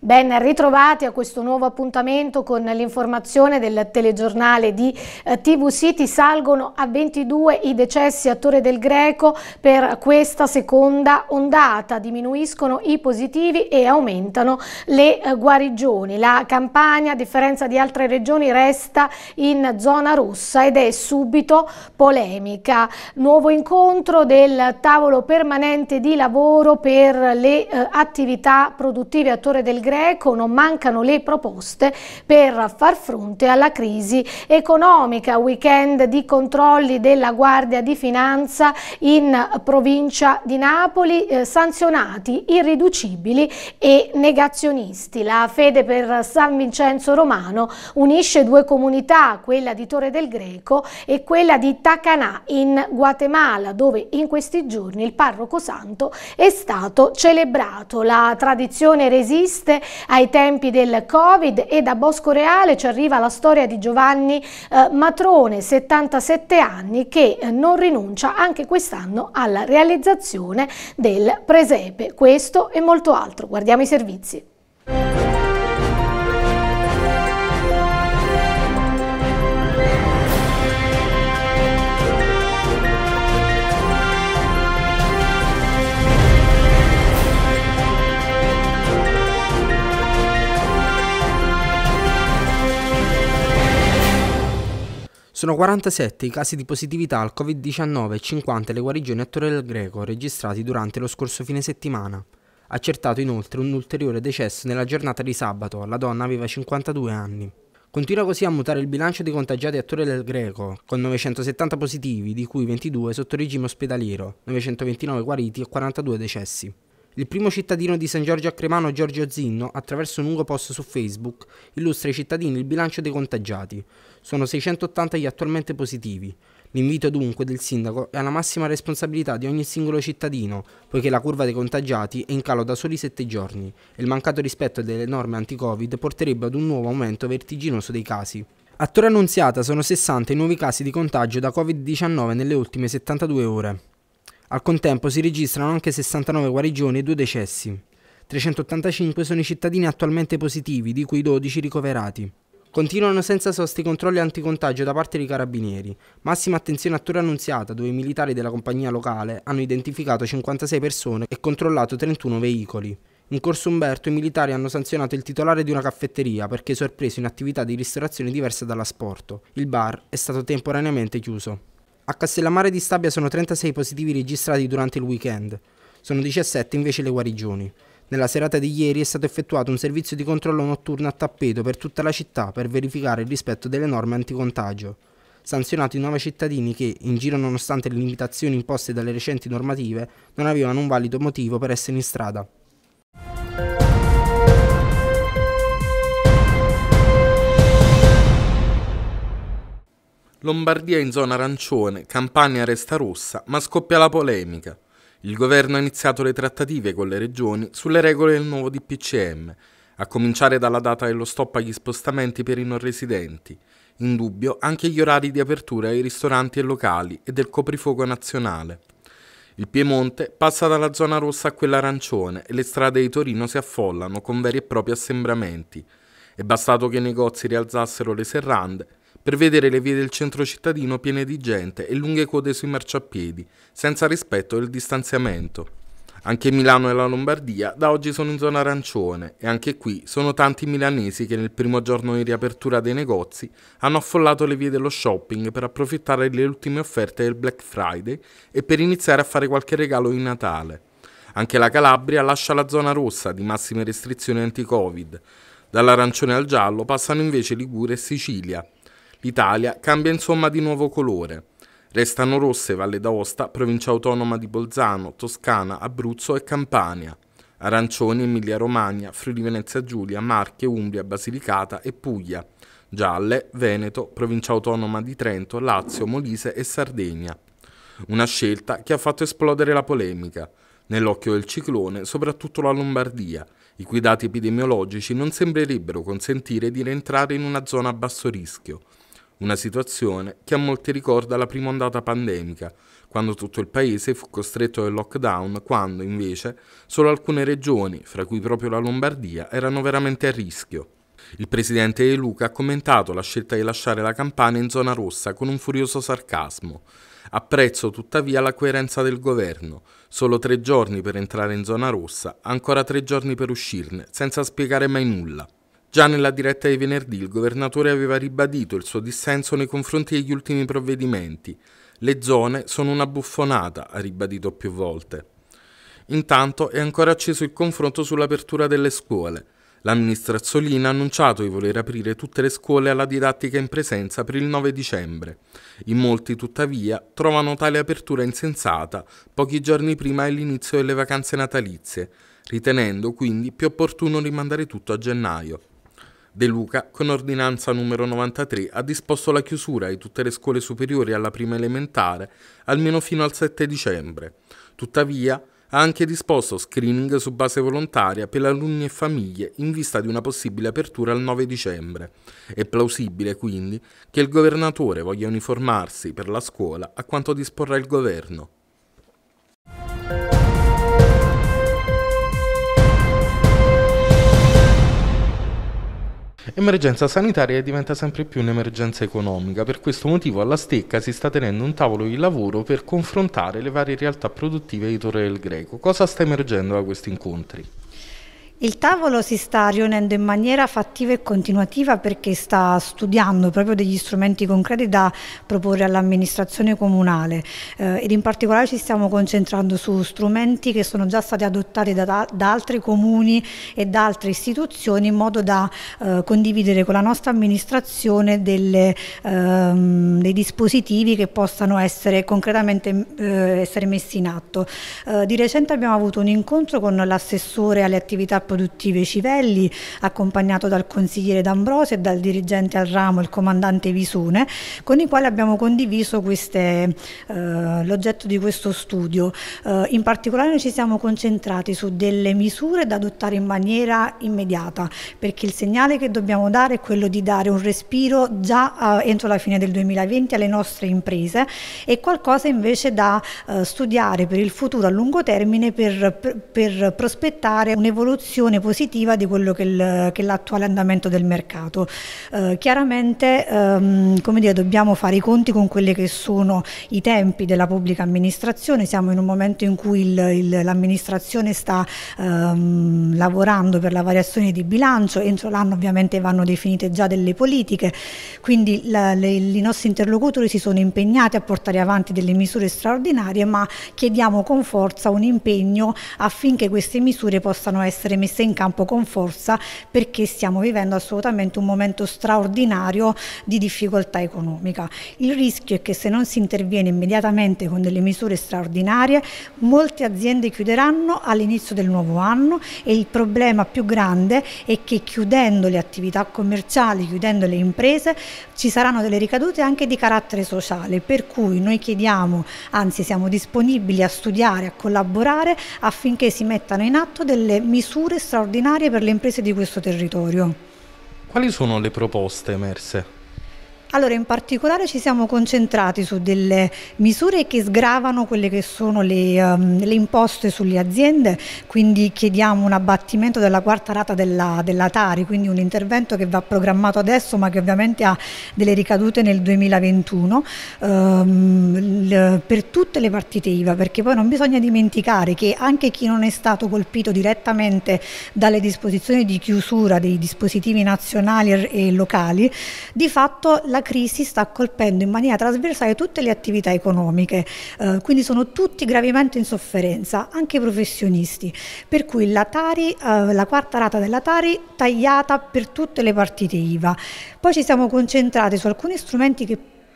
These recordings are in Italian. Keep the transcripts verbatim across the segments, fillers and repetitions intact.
Ben ritrovati a questo nuovo appuntamento con l'informazione del telegiornale di eh, T V City. Salgono a ventidue i decessi a Torre del Greco per questa seconda ondata, diminuiscono i positivi e aumentano le eh, guarigioni. La Campania, a differenza di altre regioni, resta in zona rossa ed è subito polemica. Nuovo incontro del tavolo permanente di lavoro per le eh, attività produttive a Torre del Greco. Non mancano le proposte per far fronte alla crisi economica. Weekend di controlli della Guardia di Finanza in provincia di Napoli, eh, sanzionati irriducibili e negazionisti. La fede per San Vincenzo Romano unisce due comunità, quella di Torre del Greco e quella di Tacaná in Guatemala, dove in questi giorni il parroco santo è stato celebrato. La tradizione resiste ai tempi del Covid e da Bosco Reale ci arriva la storia di Giovanni eh, Matrone, settantasette anni, che eh, non rinuncia anche quest'anno alla realizzazione del presepe. Questo e molto altro. Guardiamo i servizi. Sono quarantasette i casi di positività al Covid diciannove e cinquanta le guarigioni a Torre del Greco registrati durante lo scorso fine settimana. Accertato inoltre un ulteriore decesso nella giornata di sabato, la donna aveva cinquantadue anni. Continua così a mutare il bilancio dei contagiati a Torre del Greco, con novecentosettanta positivi, di cui ventidue sotto regime ospedaliero, novecentoventinove guariti e quarantadue decessi. Il primo cittadino di San Giorgio a Cremano, Giorgio Zinno, attraverso un lungo post su Facebook, illustra ai cittadini il bilancio dei contagiati. Sono seicentottanta gli attualmente positivi. L'invito dunque del sindaco è alla massima responsabilità di ogni singolo cittadino, poiché la curva dei contagiati è in calo da soli sette giorni e il mancato rispetto delle norme anti-Covid porterebbe ad un nuovo aumento vertiginoso dei casi. A Torre Annunziata sono sessanta i nuovi casi di contagio da Covid diciannove nelle ultime settantadue ore. Al contempo si registrano anche sessantanove guarigioni e due decessi. trecentottantacinque sono i cittadini attualmente positivi, di cui dodici ricoverati. Continuano senza sosta i controlli anticontagio da parte dei carabinieri. Massima attenzione a Torre Annunziata, dove i militari della compagnia locale hanno identificato cinquantasei persone e controllato trentuno veicoli. In Corso Umberto i militari hanno sanzionato il titolare di una caffetteria perché sorpreso in attività di ristorazione diversa dall'asporto. Il bar è stato temporaneamente chiuso. A Castellammare di Stabia sono trentasei positivi registrati durante il weekend. Sono diciassette invece le guarigioni. Nella serata di ieri è stato effettuato un servizio di controllo notturno a tappeto per tutta la città per verificare il rispetto delle norme anticontagio. Sanzionati i nove cittadini che, in giro nonostante le limitazioni imposte dalle recenti normative, non avevano un valido motivo per essere in strada. Lombardia in zona arancione, Campania resta rossa, ma scoppia la polemica. Il governo ha iniziato le trattative con le regioni sulle regole del nuovo D P C M, a cominciare dalla data dello stop agli spostamenti per i non residenti. In dubbio anche gli orari di apertura ai ristoranti e locali e del coprifuoco nazionale. Il Piemonte passa dalla zona rossa a quella arancione e le strade di Torino si affollano con veri e propri assembramenti. È bastato che i negozi rialzassero le serrande per vedere le vie del centro cittadino piene di gente e lunghe code sui marciapiedi, senza rispetto del distanziamento. Anche Milano e la Lombardia da oggi sono in zona arancione e anche qui sono tanti milanesi che nel primo giorno di riapertura dei negozi hanno affollato le vie dello shopping per approfittare delle ultime offerte del Black Friday e per iniziare a fare qualche regalo di Natale. Anche la Calabria lascia la zona rossa di massime restrizioni anti-Covid. Dall'arancione al giallo passano invece Liguria e Sicilia. L'Italia cambia insomma di nuovo colore. Restano rosse Valle d'Aosta, provincia autonoma di Bolzano, Toscana, Abruzzo e Campania. Arancioni Emilia-Romagna, Friuli-Venezia Giulia, Marche, Umbria, Basilicata e Puglia. Gialle Veneto, provincia autonoma di Trento, Lazio, Molise e Sardegna. Una scelta che ha fatto esplodere la polemica. Nell'occhio del ciclone, soprattutto la Lombardia, i cui dati epidemiologici non sembrerebbero consentire di rientrare in una zona a basso rischio. Una situazione che a molti ricorda la prima ondata pandemica, quando tutto il paese fu costretto al lockdown, quando invece solo alcune regioni, fra cui proprio la Lombardia, erano veramente a rischio. Il presidente De Luca ha commentato la scelta di lasciare la Campania in zona rossa con un furioso sarcasmo. Apprezzo tuttavia la coerenza del governo. Solo tre giorni per entrare in zona rossa, ancora tre giorni per uscirne, senza spiegare mai nulla. Già nella diretta di venerdì il governatore aveva ribadito il suo dissenso nei confronti degli ultimi provvedimenti. Le zone sono una buffonata, ha ribadito più volte. Intanto è ancora acceso il confronto sull'apertura delle scuole. La ministra Azzolina ha annunciato di voler aprire tutte le scuole alla didattica in presenza per il nove dicembre. In molti, tuttavia, trovano tale apertura insensata pochi giorni prima dell'inizio delle vacanze natalizie, ritenendo quindi più opportuno rimandare tutto a gennaio. De Luca, con ordinanza numero novantatré, ha disposto la chiusura di tutte le scuole superiori alla prima elementare almeno fino al sette dicembre. Tuttavia, ha anche disposto screening su base volontaria per alunni e famiglie in vista di una possibile apertura al nove dicembre. È plausibile, quindi, che il governatore voglia uniformarsi per la scuola a quanto disporrà il governo. Emergenza sanitaria diventa sempre più un'emergenza economica. Per questo motivo alla Stecca si sta tenendo un tavolo di lavoro per confrontare le varie realtà produttive di Torre del Greco. Cosa sta emergendo da questi incontri? Il tavolo si sta riunendo in maniera fattiva e continuativa perché sta studiando proprio degli strumenti concreti da proporre all'amministrazione comunale eh, ed in particolare ci stiamo concentrando su strumenti che sono già stati adottati da, da altri comuni e da altre istituzioni in modo da eh, condividere con la nostra amministrazione delle, ehm, dei dispositivi che possano essere concretamente eh, essere messi in atto. Eh, di recente abbiamo avuto un incontro con l'assessore alle attività produttive Civelli, accompagnato dal consigliere D'Ambrosio e dal dirigente al ramo, il comandante Visone, con i quali abbiamo condiviso eh, l'oggetto di questo studio. Eh, in particolare noi ci siamo concentrati su delle misure da adottare in maniera immediata, perché il segnale che dobbiamo dare è quello di dare un respiro già eh, entro la fine del duemilaventi alle nostre imprese e qualcosa invece da eh, studiare per il futuro a lungo termine per, per, per prospettare un'evoluzione positiva di quello che, il, che è l'attuale andamento del mercato. Eh, chiaramente ehm, come dire, dobbiamo fare i conti con quelli che sono i tempi della pubblica amministrazione. Siamo in un momento in cui l'amministrazione sta ehm, lavorando per la variazione di bilancio, entro l'anno ovviamente vanno definite già delle politiche, quindi la, le, i nostri interlocutori si sono impegnati a portare avanti delle misure straordinarie, ma chiediamo con forza un impegno affinché queste misure possano essere messe in campo con forza, perché stiamo vivendo assolutamente un momento straordinario di difficoltà economica. Il rischio è che se non si interviene immediatamente con delle misure straordinarie, molte aziende chiuderanno all'inizio del nuovo anno e il problema più grande è che chiudendo le attività commerciali, chiudendo le imprese, ci saranno delle ricadute anche di carattere sociale, per cui noi chiediamo, anzi siamo disponibili a studiare, a collaborare affinché si mettano in atto delle misure straordinarie per le imprese di questo territorio. Quali sono le proposte emerse? Allora, in particolare ci siamo concentrati su delle misure che sgravano quelle che sono le, um, le imposte sulle aziende, quindi chiediamo un abbattimento della quarta rata della, della Tari, quindi un intervento che va programmato adesso ma che ovviamente ha delle ricadute nel duemilaventuno um, l, per tutte le partite I V A, perché poi non bisogna dimenticare che anche chi non è stato colpito direttamente dalle disposizioni di chiusura dei dispositivi nazionali e locali, di fatto la La crisi sta colpendo in maniera trasversale tutte le attività economiche, eh, quindi sono tutti gravemente in sofferenza, anche i professionisti, per cui la Tari, eh, la quarta rata della Tari tagliata per tutte le partite I V A. Poi ci siamo concentrati su alcuni strumenti che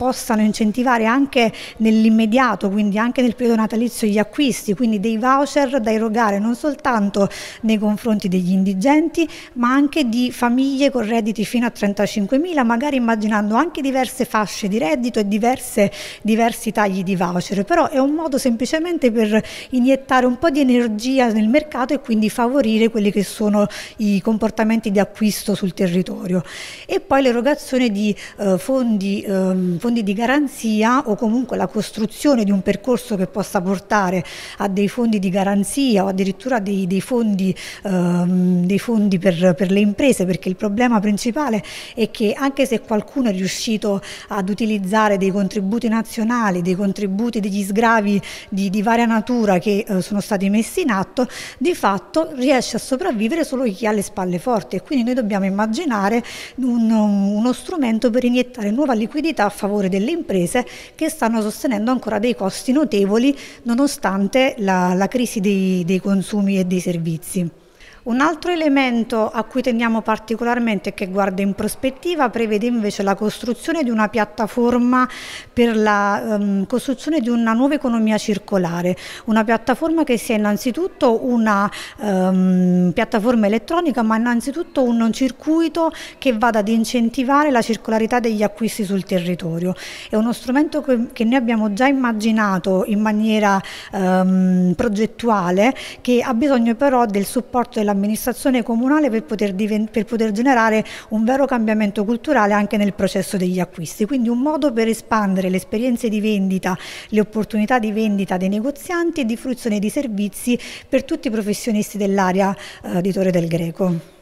possano incentivare anche nell'immediato, quindi anche nel periodo natalizio, gli acquisti, quindi dei voucher da erogare non soltanto nei confronti degli indigenti, ma anche di famiglie con redditi fino a trentacinquemila, magari immaginando anche diverse fasce di reddito e diverse, diversi tagli di voucher. Però è un modo semplicemente per iniettare un po' di energia nel mercato e quindi favorire quelli che sono i comportamenti di acquisto sul territorio. E poi l'erogazione di eh, fondi, eh, fondi di garanzia, o comunque la costruzione di un percorso che possa portare a dei fondi di garanzia o addirittura dei, dei fondi, ehm, dei fondi per, per le imprese, perché il problema principale è che anche se qualcuno è riuscito ad utilizzare dei contributi nazionali, dei contributi, degli sgravi di, di varia natura che eh, sono stati messi in atto, di fatto riesce a sopravvivere solo chi ha le spalle forti, e quindi noi dobbiamo immaginare un, uno strumento per iniettare nuova liquidità a favore delle imprese che stanno sostenendo ancora dei costi notevoli nonostante la, la crisi dei, dei consumi e dei servizi. Un altro elemento a cui teniamo particolarmente e che guarda in prospettiva prevede invece la costruzione di una piattaforma per la um, costruzione di una nuova economia circolare, una piattaforma che sia innanzitutto una um, piattaforma elettronica, ma innanzitutto un circuito che vada ad incentivare la circolarità degli acquisti sul territorio. È uno strumento che, che noi abbiamo già immaginato in maniera um, progettuale, che ha bisogno però del supporto della amministrazione comunale per poter, per poter generare un vero cambiamento culturale anche nel processo degli acquisti, quindi un modo per espandere le esperienze di vendita, le opportunità di vendita dei negozianti e di fruizione di servizi per tutti i professionisti dell'area eh, di Torre del Greco.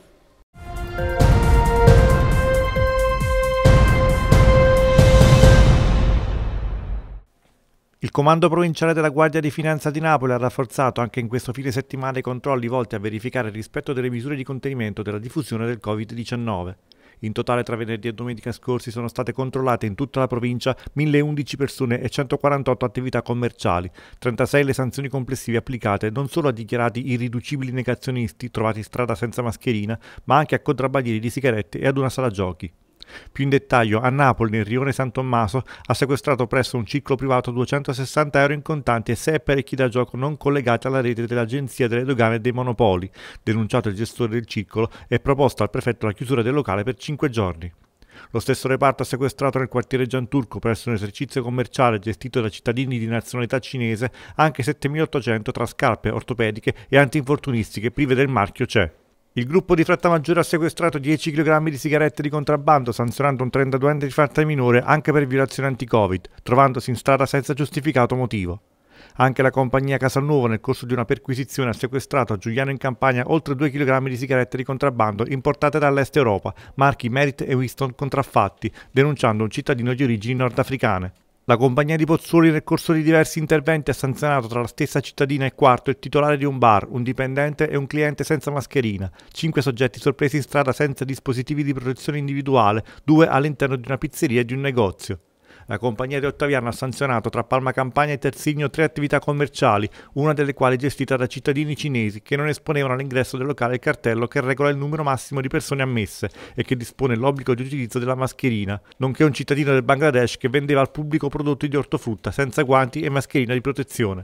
Il Comando Provinciale della Guardia di Finanza di Napoli ha rafforzato anche in questo fine settimana i controlli volti a verificare il rispetto delle misure di contenimento della diffusione del Covid diciannove. In totale tra venerdì e domenica scorsi sono state controllate in tutta la provincia mille undici persone e centoquarantotto attività commerciali, trentasei le sanzioni complessive applicate non solo a dichiarati irriducibili negazionisti trovati in strada senza mascherina, ma anche a contrabbandieri di sigarette e ad una sala giochi. Più in dettaglio, a Napoli, nel rione San Tommaso, ha sequestrato presso un ciclo privato duecentosessanta euro in contanti e sei apparecchi da gioco non collegati alla rete dell'Agenzia delle Dogane e dei Monopoli, denunciato il gestore del circolo e proposto al prefetto la chiusura del locale per cinque giorni. Lo stesso reparto ha sequestrato nel quartiere Gianturco, presso un esercizio commerciale gestito da cittadini di nazionalità cinese, anche settemilaottocento tra scarpe ortopediche e antinfortunistiche prive del marchio C E. Il gruppo di Frattamaggiore ha sequestrato dieci chilogrammi di sigarette di contrabbando, sanzionando un trentaduenne di Fratta Minore anche per violazione anti-Covid, trovandosi in strada senza giustificato motivo. Anche la compagnia Casalnuovo, nel corso di una perquisizione, ha sequestrato a Giuliano in Campania oltre due chilogrammi di sigarette di contrabbando importate dall'Est Europa, marchi Merit e Winston contraffatti, denunciando un cittadino di origini nordafricane. La compagnia di Pozzuoli, nel corso di diversi interventi, ha sanzionato tra la stessa cittadina e Quarto il titolare di un bar, un dipendente e un cliente senza mascherina, cinque soggetti sorpresi in strada senza dispositivi di protezione individuale, due all'interno di una pizzeria e di un negozio. La compagnia di Ottaviano ha sanzionato tra Palma Campania e Terzigno tre attività commerciali, una delle quali gestita da cittadini cinesi che non esponevano all'ingresso del locale il cartello che regola il numero massimo di persone ammesse e che dispone l'obbligo di utilizzo della mascherina, nonché un cittadino del Bangladesh che vendeva al pubblico prodotti di ortofrutta senza guanti e mascherina di protezione.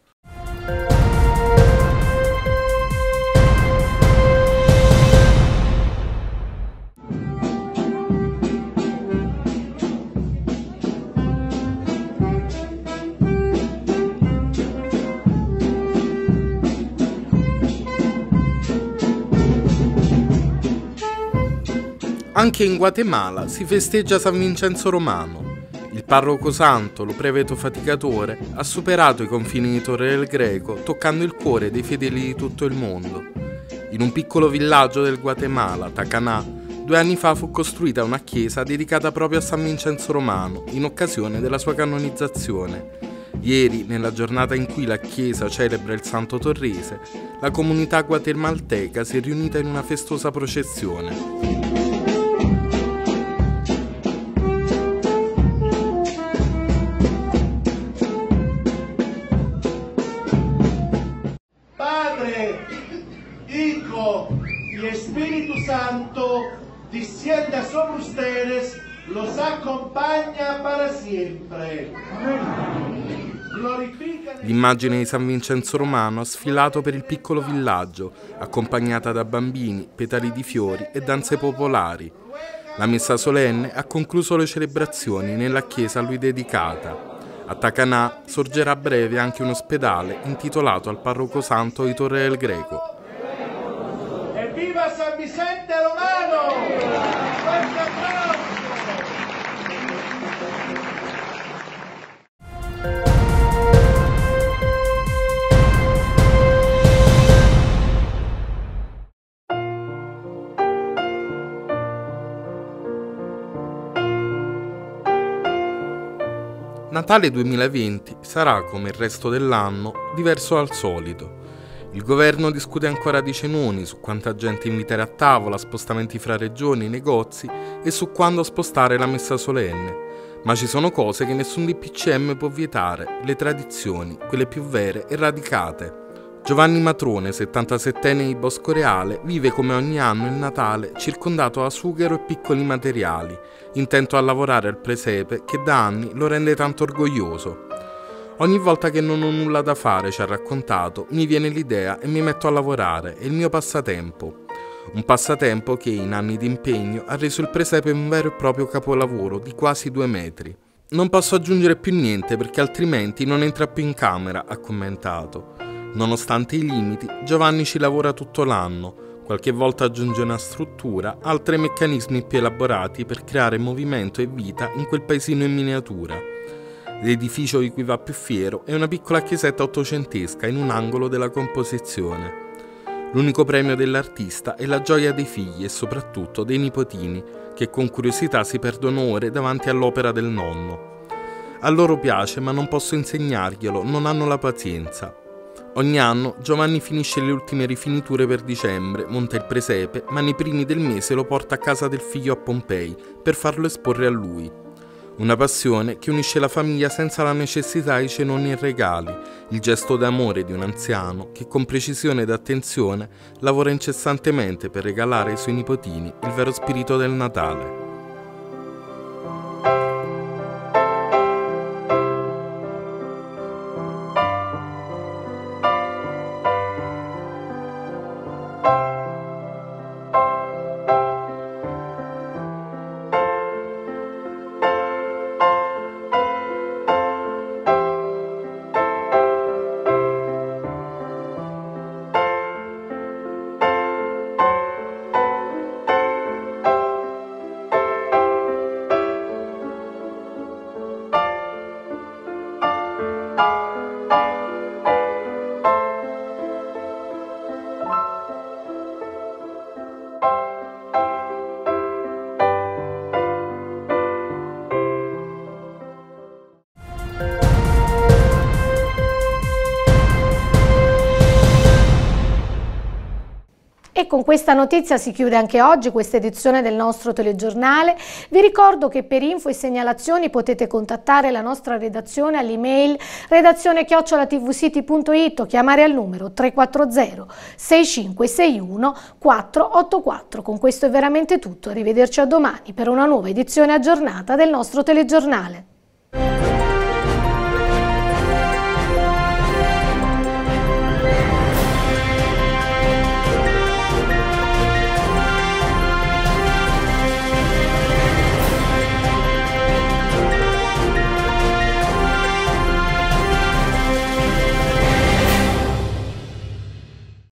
Anche in Guatemala si festeggia San Vincenzo Romano. Il parroco santo, lo previto faticatore, ha superato i confini di Torre del Greco, toccando il cuore dei fedeli di tutto il mondo. In un piccolo villaggio del Guatemala, Tacaná, due anni fa fu costruita una chiesa dedicata proprio a San Vincenzo Romano, in occasione della sua canonizzazione. Ieri, nella giornata in cui la chiesa celebra il Santo Torrese, la comunità guatemalteca si è riunita in una festosa processione. Hijo y Espíritu Santo, descienda sobre ustedes los accompagna para siempre. L'immagine di San Vincenzo Romano ha sfilato per il piccolo villaggio, accompagnata da bambini, petali di fiori e danze popolari. La messa solenne ha concluso le celebrazioni nella chiesa a lui dedicata. A Tacanà sorgerà a breve anche un ospedale intitolato al parroco santo di Torre del Greco. Evviva San Vicente Romano! Forte applauso! Natale duemilaventi sarà, come il resto dell'anno, diverso dal solito. Il governo discute ancora di cenoni, su quanta gente invitare a tavola, spostamenti fra regioni, negozi e su quando spostare la messa solenne. Ma ci sono cose che nessun D P C M può vietare, le tradizioni, quelle più vere e radicate. Giovanni Matrone, settantasettenne di Bosco Reale, vive come ogni anno il Natale circondato da sughero e piccoli materiali, intento a lavorare al presepe che da anni lo rende tanto orgoglioso. Ogni volta che non ho nulla da fare, ci ha raccontato, mi viene l'idea e mi metto a lavorare, è il mio passatempo. Un passatempo che in anni di impegno ha reso il presepe un vero e proprio capolavoro di quasi due metri. Non posso aggiungere più niente perché altrimenti non entra più in camera, ha commentato. Nonostante i limiti, Giovanni ci lavora tutto l'anno, qualche volta aggiunge una struttura, altri meccanismi più elaborati per creare movimento e vita in quel paesino in miniatura. L'edificio di cui va più fiero è una piccola chiesetta ottocentesca in un angolo della composizione. L'unico premio dell'artista è la gioia dei figli e soprattutto dei nipotini, che con curiosità si perdono ore davanti all'opera del nonno. A loro piace, ma non posso insegnarglielo, non hanno la pazienza. Ogni anno Giovanni finisce le ultime rifiniture per dicembre, monta il presepe, ma nei primi del mese lo porta a casa del figlio a Pompei per farlo esporre a lui. Una passione che unisce la famiglia senza la necessità di cenoni e regali, il gesto d'amore di un anziano che con precisione ed attenzione lavora incessantemente per regalare ai suoi nipotini il vero spirito del Natale. E con questa notizia si chiude anche oggi questa edizione del nostro telegiornale. Vi ricordo che per info e segnalazioni potete contattare la nostra redazione all'email redazione chiocciola tvcity punto it o chiamare al numero tre quattro zero sei cinque sei uno quattro otto quattro. Con questo è veramente tutto, arrivederci a domani per una nuova edizione aggiornata del nostro telegiornale.